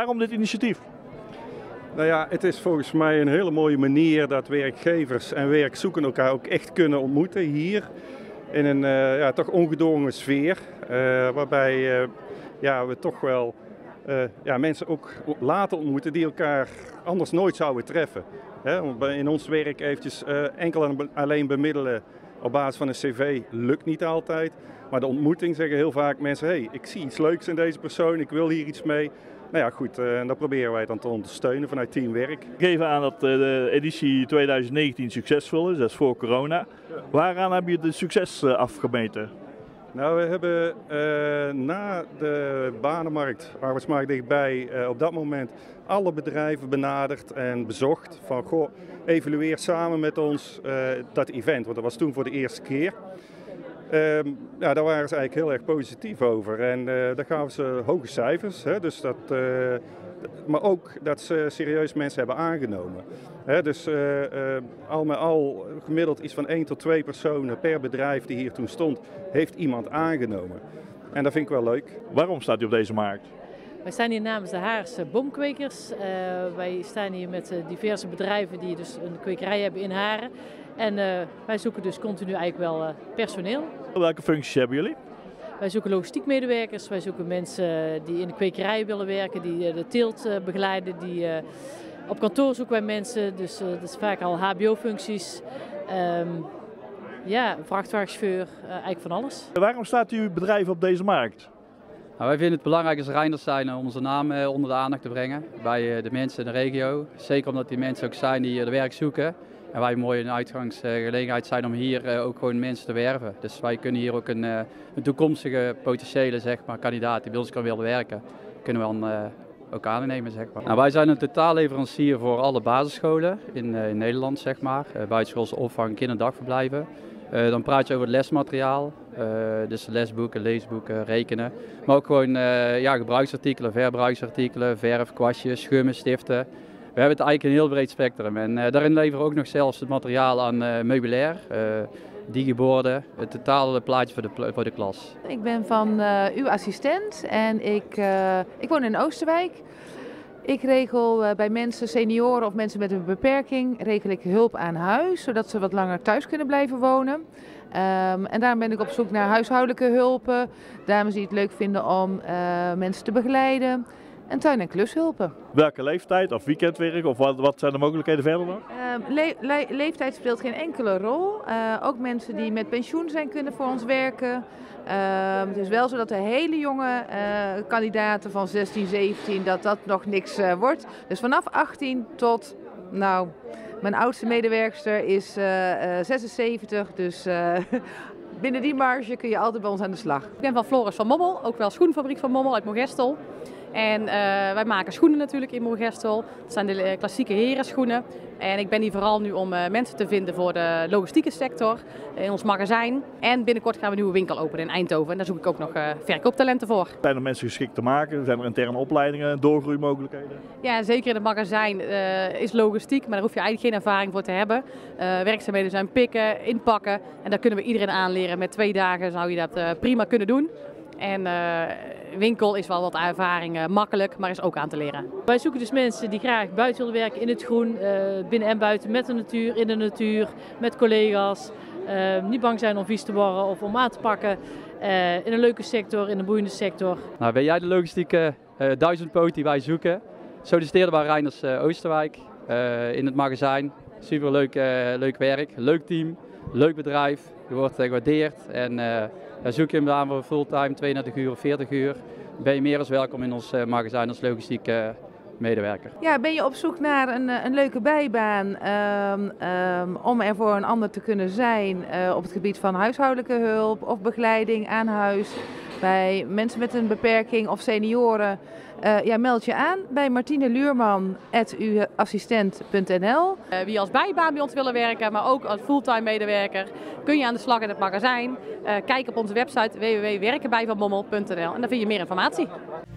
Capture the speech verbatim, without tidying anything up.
Waarom dit initiatief? Nou ja, het is volgens mij een hele mooie manier dat werkgevers en werkzoekenden elkaar ook echt kunnen ontmoeten hier. In een uh, ja, toch ongedwongen sfeer, uh, waarbij uh, ja, we toch wel uh, ja, mensen ook laten ontmoeten die elkaar anders nooit zouden treffen. Hè? In ons werk eventjes uh, enkel en alleen bemiddelen op basis van een cv lukt niet altijd. Maar de ontmoeting zeggen heel vaak mensen, hé, hey, ik zie iets leuks in deze persoon, ik wil hier iets mee. Nou ja, goed, uh, en dat proberen wij dan te ondersteunen vanuit Teamwerk. Ik geef aan dat uh, de editie twintig negentien succesvol is, dat is voor corona. Ja. Waaraan heb je het succes uh, afgemeten? Nou, we hebben uh, na de banenmarkt, arbeidsmarkt dichtbij, uh, op dat moment alle bedrijven benaderd en bezocht. Van, goh, evalueer samen met ons uh, dat event, want dat was toen voor de eerste keer. Um, ja, daar waren ze eigenlijk heel erg positief over en uh, daar gaven ze hoge cijfers. Hè, dus dat, uh, maar ook dat ze serieus mensen hebben aangenomen. Hè, dus uh, uh, al met al gemiddeld iets van één tot twee personen per bedrijf die hier toen stond, heeft iemand aangenomen. En dat vind ik wel leuk. Waarom staat u op deze markt? Wij staan hier namens de Haarse boomkwekers. Uh, wij staan hier met uh, diverse bedrijven die dus een kwekerij hebben in Haren. En uh, wij zoeken dus continu eigenlijk wel uh, personeel. Welke functies hebben jullie? Wij zoeken logistiekmedewerkers, wij zoeken mensen die in de kwekerij willen werken, die uh, de teelt uh, begeleiden. Die, uh, op kantoor zoeken wij mensen, dus uh, dat is vaak al H B O-functies. Um, ja, vrachtwagenchauffeur, uh, eigenlijk van alles. Waarom staat uw bedrijf op deze markt? Nou, wij vinden het belangrijk als Reinders zijn om onze naam uh, onder de aandacht te brengen bij uh, de mensen in de regio. Zeker omdat die mensen ook zijn die uh, de werk zoeken. En wij mooi een uitgangsgelegenheid zijn om hier uh, ook gewoon mensen te werven. Dus wij kunnen hier ook een, uh, een toekomstige potentiële zeg maar, kandidaat die bij ons kan willen werken, kunnen we dan uh, ook aannemen. Zeg maar. Nou, wij zijn een totaalleverancier voor alle basisscholen in, uh, in Nederland, zeg maar. Uh, buitenschoolse opvang, kinderdagverblijven. Uh, dan praat je over het lesmateriaal, uh, dus lesboeken, leesboeken, rekenen. Maar ook gewoon uh, ja, gebruiksartikelen, verbruiksartikelen, verf, kwastjes, schummen, stiften. We hebben het eigenlijk een heel breed spectrum en uh, daarin leveren we ook nog zelfs het materiaal aan uh, meubilair, uh, digiborden, het totale plaatje voor de, voor de klas. Ik ben van uh, uw assistent en ik, uh, ik woon in Oosterwijk. Ik regel uh, bij mensen, senioren of mensen met een beperking, regel ik hulp aan huis, zodat ze wat langer thuis kunnen blijven wonen. Um, en daarom ben ik op zoek naar huishoudelijke hulpen, dames die het leuk vinden om uh, mensen te begeleiden. En tuin- en klushulpen. Welke leeftijd of weekendwerk of wat, wat zijn de mogelijkheden verder nog? Uh, le le leeftijd speelt geen enkele rol. Uh, ook mensen die met pensioen zijn kunnen voor ons werken. Uh, het is wel zo dat de hele jonge uh, kandidaten van zestien, zeventien dat dat nog niks uh, wordt. Dus vanaf achttien tot, nou, mijn oudste medewerkster is uh, uh, zesenzeventig, dus uh, binnen die marge kun je altijd bij ons aan de slag. Ik ben van Floris van Mommel, ook wel schoenfabriek van Mommel uit Moergestel. En uh, wij maken schoenen natuurlijk in Moergestel. Dat zijn de klassieke herenschoenen. En ik ben hier vooral nu om uh, mensen te vinden voor de logistieke sector in ons magazijn. En binnenkort gaan we een nieuwe winkel openen in Eindhoven. En daar zoek ik ook nog uh, verkooptalenten voor. Zijn er mensen geschikt te maken? Zijn er interne opleidingen, doorgroeimogelijkheden? Ja, zeker in het magazijn uh, is logistiek, maar daar hoef je eigenlijk geen ervaring voor te hebben. Uh, werkzaamheden zijn pikken, inpakken. En daar kunnen we iedereen aanleren. Met twee dagen zou je dat uh, prima kunnen doen. En uh, winkel is wel wat ervaring uh, makkelijk, maar is ook aan te leren. Wij zoeken dus mensen die graag buiten willen werken in het groen, uh, binnen en buiten, met de natuur, in de natuur, met collega's. Uh, niet bang zijn om vies te worden of om aan te pakken. Uh, in een leuke sector, in een boeiende sector. Nou, ben jij de logistieke uh, duizendpoot die wij zoeken? Solliciteerden bij Reinders uh, Oosterwijk uh, in het magazijn. Super leuk, uh, leuk werk, leuk team, leuk bedrijf. Je wordt uh, gewaardeerd en uh, zoek je hem aan voor fulltime, tweeëndertig uur of veertig uur. Ben je meer als welkom in ons uh, magazijn als logistiek uh, medewerker. Ja, ben je op zoek naar een, een leuke bijbaan um, um, om er voor een ander te kunnen zijn uh, op het gebied van huishoudelijke hulp of begeleiding aan huis bij mensen met een beperking of senioren? Uh, ja, meld je aan bij Martine Luurman at uw assistent punt n l. Uh, wie als bijbaan bij ons willen werken, maar ook als fulltime medewerker, kun je aan de slag in het magazijn. Uh, kijk op onze website w w w punt werkenbijvanmommel punt n l en daar vind je meer informatie.